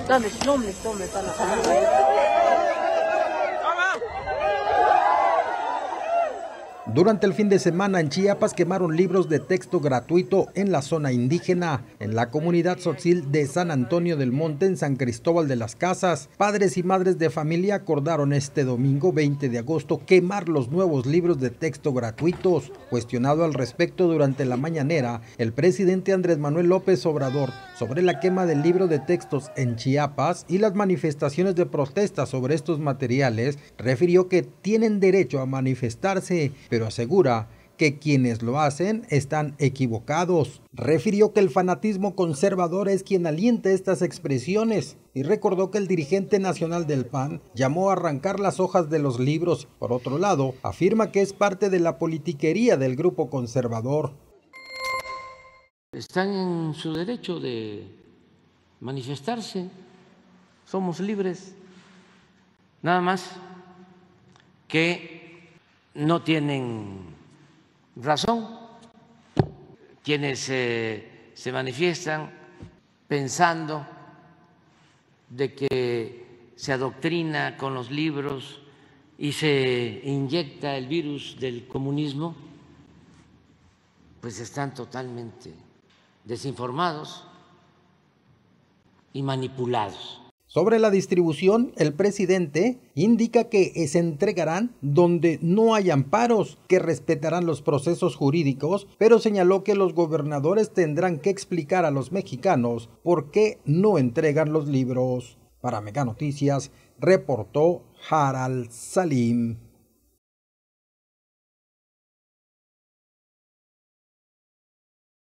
Durante el fin de semana en Chiapas quemaron libros de texto gratuito en la zona indígena, en la comunidad tzotzil de San Antonio del Monte, en San Cristóbal de las Casas. Padres y madres de familia acordaron este domingo 20 de agosto quemar los nuevos libros de texto gratuitos. Cuestionado al respecto durante la mañanera, el presidente Andrés Manuel López Obrador sobre la quema del libro de textos en Chiapas y las manifestaciones de protesta sobre estos materiales, refirió que tienen derecho a manifestarse, pero asegura que quienes lo hacen están equivocados. Refirió que el fanatismo conservador es quien alienta estas expresiones y recordó que el dirigente nacional del PAN llamó a arrancar las hojas de los libros. Por otro lado, afirma que es parte de la politiquería del grupo conservador. Están en su derecho de manifestarse, somos libres, nada más que no tienen razón quienes se manifiestan pensando de que se adoctrina con los libros y se inyecta el virus del comunismo, pues están totalmente desinformados y manipulados. Sobre la distribución, el presidente indica que se entregarán donde no hay amparos, que respetarán los procesos jurídicos, pero señaló que los gobernadores tendrán que explicar a los mexicanos por qué no entregan los libros. Para Mega Noticias, reportó Haral Salim.